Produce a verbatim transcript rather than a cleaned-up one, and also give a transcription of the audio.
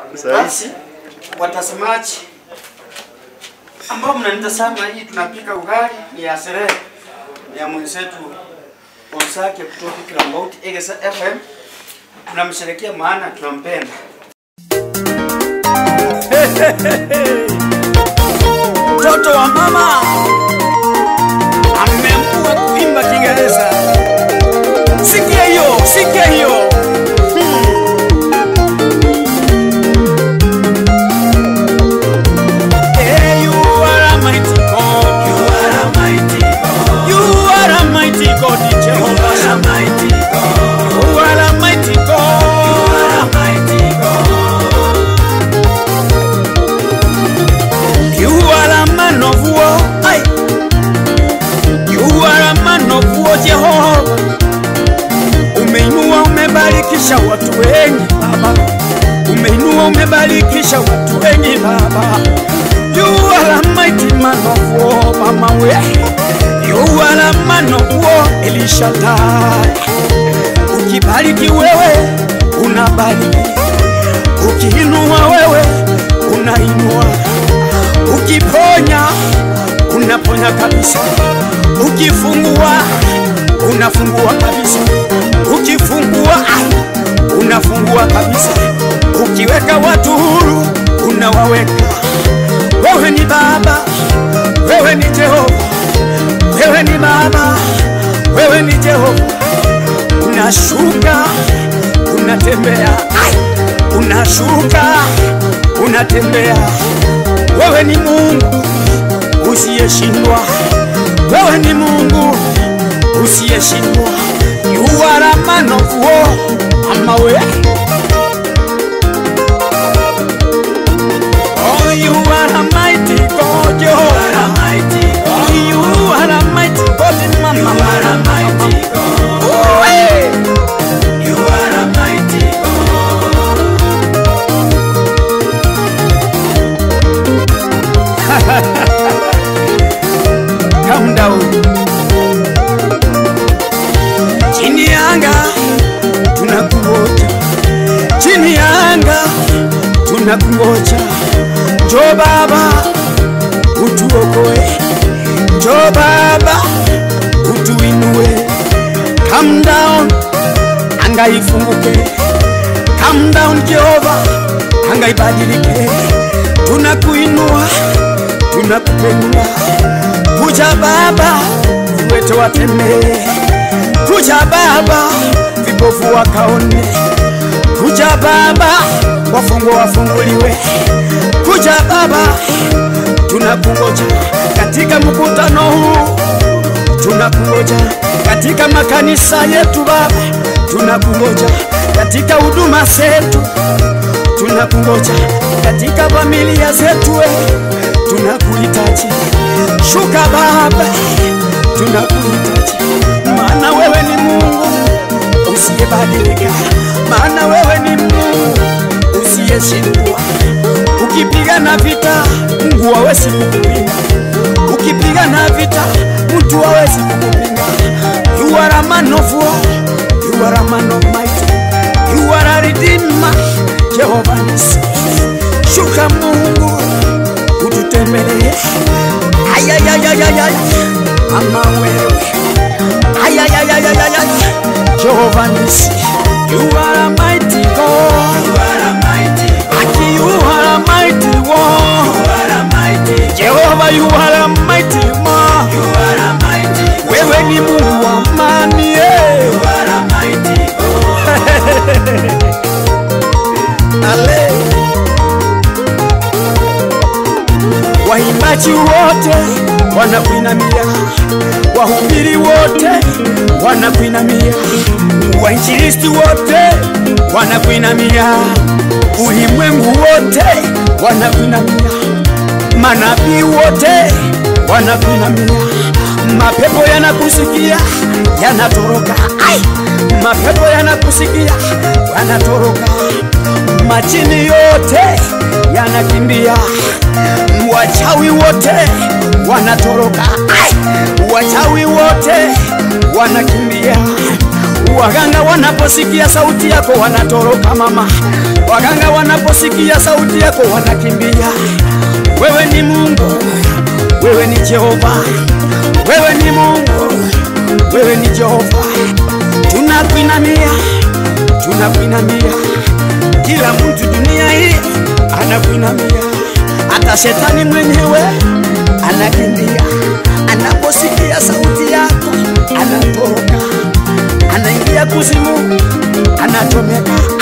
Basi watazamaji ambao mnanitazama, hii tunapika ugali ni ya sherehe ya mwenzetu Osake kutoka Kirambout Egesa F M. Tunamsherekea maana tunampenda. Mtoto wa mama ameamua kuimba Kiingereza. Sikia hiyo, sikia hiyo. Umebarikisha watu wengi Baba, umeinua umebarikisha watu wengi Baba. You are a mighty man of war, Mama we. You are a man of war, El Shaddai. Ukibariki wewe unabariki, ukiinua wewe unainua, ukiponya unaponya kabisa, ukifungua unafungua kabisa, ukifungua unafungua kabisa, ukiweka watu huru unawaweka. Wewe ni Baba, wewe ni Jehova, wewe ni Baba, wewe ni Jehova. Unashuka unatembea, unashuka unatembea. Wewe ni Mungu usiyeshindwa, wewe ni Mungu usiyeshindwa. You are a man of war, Mama we. Oh, you are a mighty God, you are a mighty God. Oh, you are a mighty God, Mama. You are a mighty God. Oh, hey. You are a mighty God. Calm down. Chini ya anga tunakungoja, chini ya anga tunakungoja. Njoo Baba utuokoe, njoo Baba utuinue. Calm down, anga ifunguke. Calm down Jehova, anga ibadilike. Tunakuinua, tunakupenda. Kuja Baba, viwete watembee. Kuja Baba, vipofu wakaone. Kuja Baba, wafungwa wafunguliwe. Kuja Baba, tunakungoja katika mkutano huu, tunakungoja katika makanisa yetu Baba, tunakungoja katika huduma zetu, tunakungoja katika familia zetu, tunakuhitaji. Shuka Baba, tunakuhitaji. Maana wewe ni Mungu usiyebadilika, maana wewe ni Mungu usiyeshindwa. Ukipigana vita Mungu hawezi kukupinga, ukipigana vita mtu hawezi kukupinga. You are a man of war, you are a man of might, you are a redeemer, Jehovah Nisi. Shuka Mungu ututembelee. Ayayayayayay, Mama wewe. Ayayayayayay, Jehovah Nisi. You are a mighty God, you are a mighty God. You are a mighty one, you are a mighty Jehovah, you are a mighty man, you are a mighty God. Wewe ni Mungu wa amani, you are a mighty God. Ale waimbaji wote wanakuinamia, wahubiri wote wanakuinamia, wainjilisti wote wanakuinamia, ulimwengu wote wanakuinamia, manabii wote wanakuinamia. Mapepo yanakusikia yanatoroka, ai, mapepo yanakusikia yanatoroka, majini yote yanakimbia, wachawi wote wanatoroka, ai, wachawi wote wanakimbia. Waganga wanaposikia sauti yako wanatoroka mama. Waganga wanaposikia sauti yako wanakimbia. Wewe ni Mungu, wewe ni Jehova, wewe ni Mungu, wewe ni Jehova. Tunakuinamia, tunakuinamia. Kila mtu dunia hii anakuinamia. Hata shetani mwenyewe anakimbia. Anaposikia sauti yako anatoka, anaingia kuzimu, anachomeka.